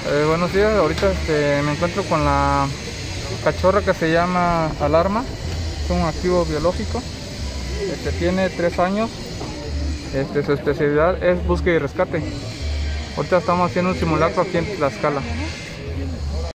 Buenos días, ahorita me encuentro con la cachorra que se llama Alarma, es un activo biológico, tiene 3 años, su especialidad es búsqueda y rescate. Ahorita estamos haciendo un simulacro aquí en Tlaxcala.